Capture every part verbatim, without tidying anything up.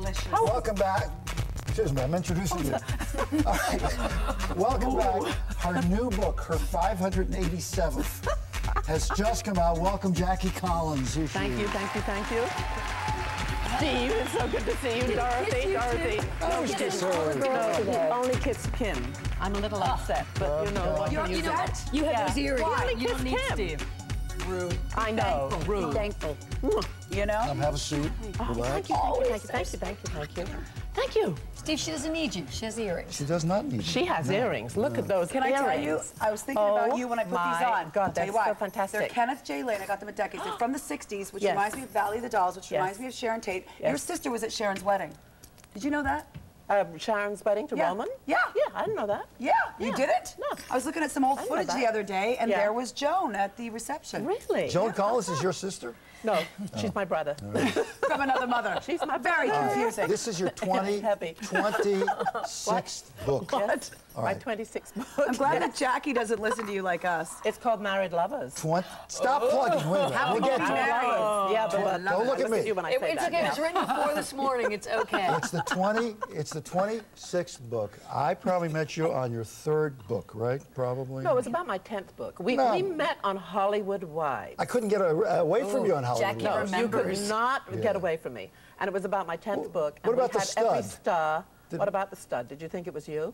delicious. Oh. Welcome back. Excuse me, I'm introducing you. All right. Welcome back. Her new book, her five hundred eighty-seventh, has just come out. Welcome, Jackie Collins. Here thank she you, is. thank you, thank you. Steve, it's so good to see you. Dorothy, you Dorothy. I was just her. No, only kiss Kim. I'm a little upset, but you know what You're, can you you know do? what? You have Yeah. those earrings. Why? You don't need Kiss Kim. Steve. Rude. I know, Thankful. rude. Be thankful. You know? Um, have a seat. Oh, Relax. thank you, thank you, thank you, thank you, thank you, thank you. Thank you. Steve, she doesn't need you. She has earrings. She does not need She you. has No. earrings. Look at those Can I earrings. tell you, I was thinking Oh, about you when I put my these on. God, I'll tell you that's why. so fantastic. They're Kenneth J. Lane. I got them at decades. They're from the sixties, which Yes. reminds me of Valley of the Dolls, which Yes. reminds me of Sharon Tate. Yes. Your sister was at Sharon's wedding. Did you know that? Um, Sharon's wedding to Yeah. Roman? Yeah. Yeah, I didn't know that. Yeah, you Yeah. didn't? No. I was looking at some old I didn't know footage the that. other day, and Yeah. there was Joan at the reception. Really? Joan Collins is your sister? No, she's my brother. From another mother. She's my Very brother. confusing. This is your twenty, Heavy. twenty-sixth book. What? All My right. twenty-sixth book. I'm glad that Jackie doesn't listen to you like us. It's called Married Lovers. Twenty. Stop plugging. Wait a minute. We'll get to Married it. Lovers. Yeah, but but- Don't look I at me. you when I It, say it's that. okay. It was written before this morning. It's okay. It's the twenty. It's the twenty-sixth book. I probably met you on your third book, right? Probably. No, it was about my tenth book. We, No. we met on Hollywood Wives. I couldn't get a, away from you on Hollywood. Jackie Wives. No, you could remembers. not Yeah. get away from me. And it was about my tenth Well, book. what And about we the had every stud? star. Did- What about the stud? Did you think it was you?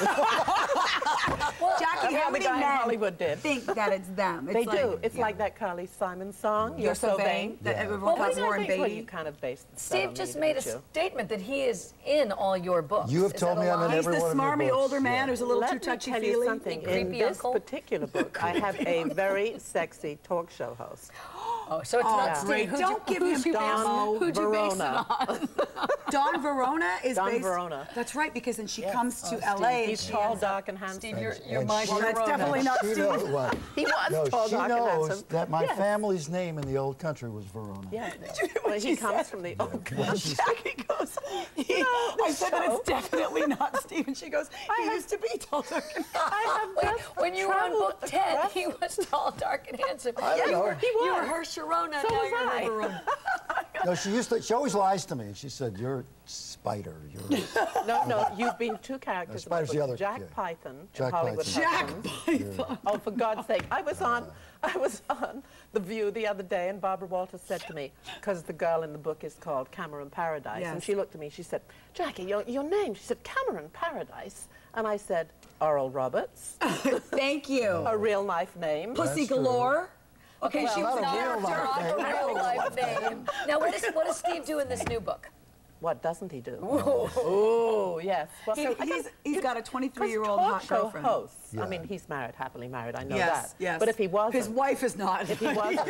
Jackie, Every how many guy in men Hollywood did. think that it's them? It's They like, do. It's yeah. like that Carly Simon song. You're so vain. That Yeah. everyone Well, calls what do you Warren think? Well, you Beatty. kind of based the stud Steve on me, just made a didn't you? statement that he is in all your books. You have Is told that me a I'm in lie? He's every the one of your smarmy books. older man Yeah. who's a little Let too me touchy-feely. tell you something. Creepy In this uncle. particular book, I have a very sexy talk show host. Oh, so it's Oh, not Steve. great. Who'd Don't you, give who'd him you base, Don who'd you base it Verona. on? Don Verona is Don based. Verona. That's right, because then she Yes. comes to Oh, L A. and He's she tall, ends up- dark, and handsome. Steve, you're, And- you're and my she- Well, that's Verona. definitely not She Steve. knows what? He was No, tall, she dark, and knows handsome. that my Yes. family's name in the old country was Verona. Yeah. what Well, he she comes said? from the old Jackie goes, he, I said that it's definitely not Steve. And she goes, he used to be tall, dark, and I have Wait, just when you were on traveled book ten, across- he was tall, dark, and handsome. I don't you know. were, He you were was. her Sharona, So now was you're I. her Verona. No, she used to. She always lies to me. She said, "You're Spider. You're." No, no, you've been two characters. in Spider's my the book. other- Jack yeah. Python Jack in Hollywood Python. Jack Husbands. Python. Oh, for God's sake. I was on I was on The View the other day, and Barbara Walters said to me, because the girl in the book is called Cameron Paradise, and Yes. she looked at me, she said, Jackie, your, your name, she said, Cameron Paradise. And I said, Oral Roberts, Thank you. a real life name. Pussy That's true. galore. Okay, Well, she was not a a real character life on name. the A real life name. Now, what, is, what does Steve do in this new book? What doesn't he do? Ooh, yes. Well, He- so I he's- got- he's got a twenty-three-year-old talk hot show girlfriend. hosts. I Yeah. mean, he's married, happily married. I know Yes, that. yes. But if he wasn't, His wife is not. if he wasn't,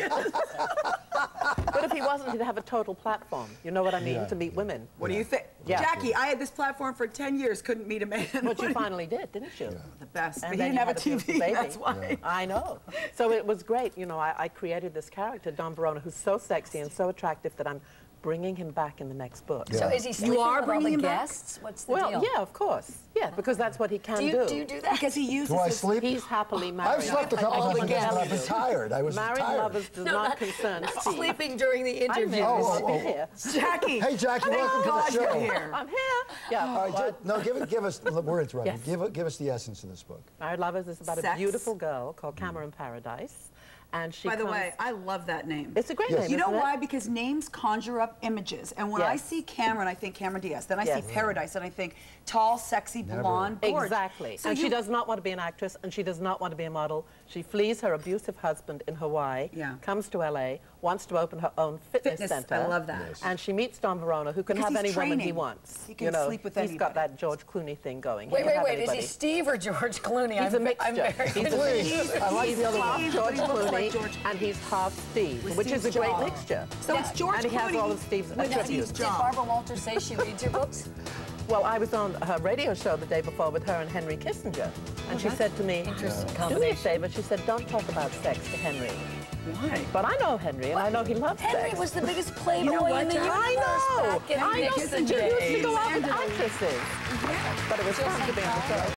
but if he wasn't, he'd have a total platform. You know what I mean? Yeah, To meet yeah. women. What do you think? Yeah. Jackie, I had this platform for ten years, couldn't meet a man. But you finally did, didn't you? The best. And But he then didn't you have a had a T beautiful V, baby. that's why. I know. So it was great. You know, I, I created this character, Don Verona, who's so sexy and so attractive that I'm bringing him back in the next book. Yeah. So is he sleeping are with all bringing the him back? guests? What's the Well, deal? yeah, of course. Yeah, because that's what he can Do you, do you do that? Because he uses Do I his... sleep? He's happily married. I've slept a couple I- I times, can but tell I've been you. tired. I was Married tired. lovers does No, not not- concern not Steve. sleeping during the I'm interview. here. Oh, oh, I'm oh. here. Jackie. Hey, Jackie, Thank welcome to the God show. you're here. I'm here. Yeah. All right, What? ju- no, give it, give us. We're interrupting. Yes. Give it, give us the essence of this book. Married Lovers is about Sex. a beautiful girl called Cameron Paradise. And she By the comes- way, I love that name. It's a great Yes. name, You know isn't it? why? Because names conjure up images. And when I Yes. see Cameron, I think Cameron Diaz. Then I Yes. see Paradise, and I think tall, sexy, Never. blonde, gorgeous. Exactly. So and you, she does not want to be an actress, and she does not want to be a model. She flees her abusive husband in Hawaii, Yeah. comes to L A, wants to open her own fitness, Fitness, center. I love that. Yes. And she meets Don Verona, who can Because have any he's woman he training. wants. He can you know, sleep with he's anybody. got that George Clooney thing going. He Wait, can wait, have wait. Is anybody. he Steve or George Clooney? He's a I'm, mixture. I'm very He's a Please, I like He's the other half one. George But he looks like Clooney, George- and he's half Steve, With which is a Steve's great jaw. mixture. So it's George And he has Clooney all of Steve's with attributes. Steve's Did jaw. Barbara Walters say she reads your books? Well, I was on her radio show the day before with her and Henry Kissinger, and she said to me, Interesting do me a combination. favor, she said, don't talk about sex to Henry. Why? But I know Henry, and I know he loves Henry sex. was the biggest playboy You know what, in the Jack? universe I know! back in I the know! Kissinger He used to days. go out with actresses. But it was fun to be on the show.